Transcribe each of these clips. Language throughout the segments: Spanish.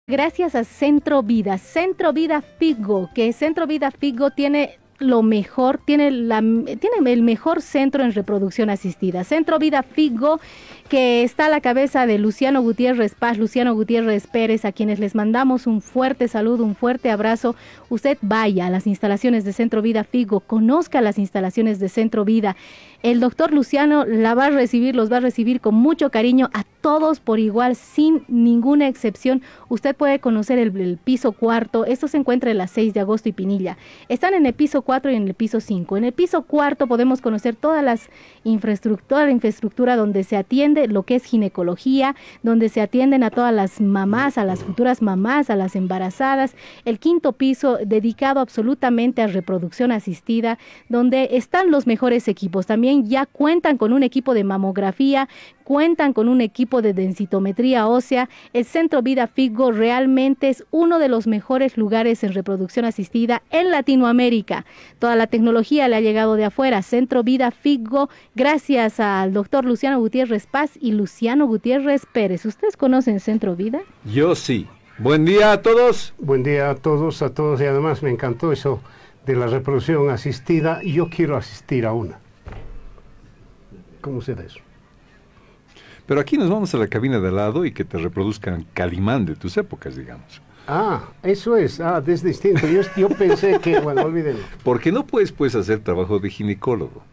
Gracias a Centro Vida Figo, que Centro Vida Figo tiene lo mejor, tiene el mejor centro en reproducción asistida. Centro Vida Figo, que está a la cabeza de Luciano Gutiérrez Paz, Luciano Gutiérrez Pérez, a quienes les mandamos un fuerte saludo, un fuerte abrazo. Usted vaya a las instalaciones de Centro Vida Figo, conozca las instalaciones de Centro Vida. El doctor Luciano los va a recibir con mucho cariño a todos por igual, sin ninguna excepción. Usted puede conocer el piso cuarto. Esto se encuentra en la 6 de agosto y Pinilla. Están en el piso 4 y en el piso 5. En el piso cuarto podemos conocer toda la infraestructura donde se atiende lo que es ginecología, donde se atienden a todas las mamás, a las futuras mamás, a las embarazadas. El quinto piso dedicado absolutamente a reproducción asistida, donde están los mejores equipos. También ya cuentan con un equipo de mamografía, cuentan con un equipo de densitometría ósea. El Centro Vida Figo realmente es uno de los mejores lugares en reproducción asistida en Latinoamérica. Toda la tecnología le ha llegado de afuera. Centro Vida Figo, gracias al doctor Luciano Gutiérrez Paz y Luciano Gutiérrez Pérez. ¿Ustedes conocen Centro Vida? Yo sí. Buen día a todos. Buen día a todos, y además me encantó eso de la reproducción asistida. Yo quiero asistir a una. ¿Cómo será eso? Pero aquí nos vamos a la cabina de al lado y que te reproduzcan Calimán de tus épocas, digamos. Ah, eso es. Ah, es distinto. Yo pensé que, bueno, olvídenlo. Porque no puedes hacer trabajo de ginecólogo.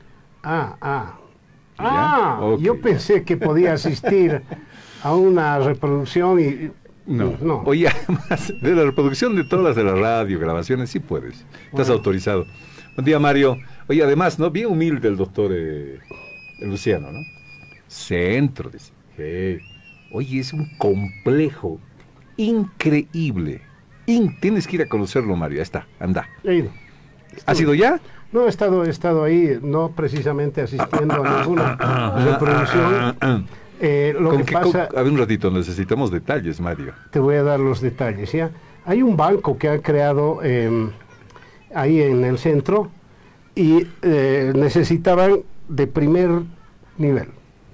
Okay, yo pensé que podía asistir a una reproducción y... No. Oye, además de la reproducción de todas las de la radio, grabaciones, sí puedes. Estás autorizado. Buen día, Mario. Oye, además, ¿no? Bien humilde el doctor Luciano, ¿no? Centro, dice. Hey. Oye, es un complejo increíble. Tienes que ir a conocerlo, Mario. Ahí está, anda. He ido. ¿Has ido ya? No, he estado ahí, no precisamente asistiendo a ninguna reproducción. Lo que pasa... A ver, un ratito, necesitamos detalles, Mario. Te voy a dar los detalles, ¿ya? Hay un banco que han creado ahí en el centro y necesitaban de primer nivel.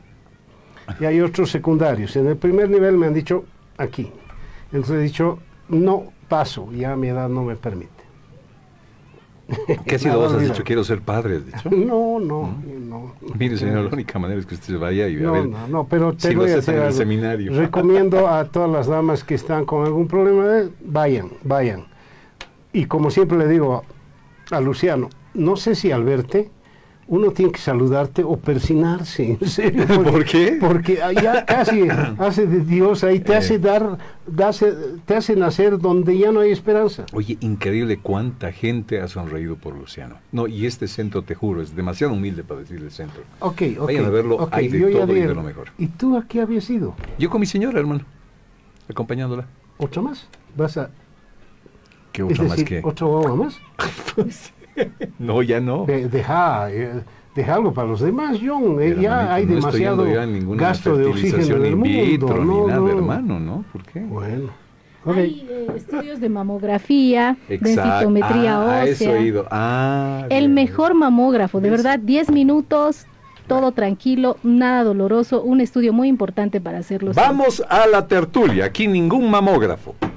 Y hay otros secundarios. En el primer nivel me han dicho, aquí. Entonces he dicho, no paso, ya mi edad no me permite. ¿Qué ha sido vos? ¿Has dicho quiero ser padre? ¿Has dicho? No. Mire, señor, la única manera es que usted vaya y no, pero te voy a hacer el seminario. Recomiendo a todas las damas que están con algún problema, vayan. Y como siempre le digo a Luciano, no sé si al verte uno tiene que saludarte o persinarse, en serio. ¿Por qué? Porque ya casi hace de Dios, ahí te hace te hace nacer donde ya no hay esperanza. Oye, increíble cuánta gente ha sonreído por Luciano. No, y este centro, te juro, es demasiado humilde para decir el centro. Vayan a verlo, hay de todo y de lo mejor. ¿Y tú a qué habías ido? Yo con mi señora, hermano, acompañándola. ¿Otra más? ¿Vas a...? ¿Qué otra más qué? ¿Otra guagua más? No, ya no. Dejarlo para los demás, John. Ya hay demasiado gasto de oxígeno en el mundo. Ni nada, hermano, ¿no? ¿Por qué? Bueno. Hay estudios de mamografía, densitometría ósea. Eso he ido. El mejor mamógrafo, de verdad, 10 minutos, todo tranquilo, nada doloroso, un estudio muy importante para hacerlo. Vamos a la tertulia, aquí ningún mamógrafo.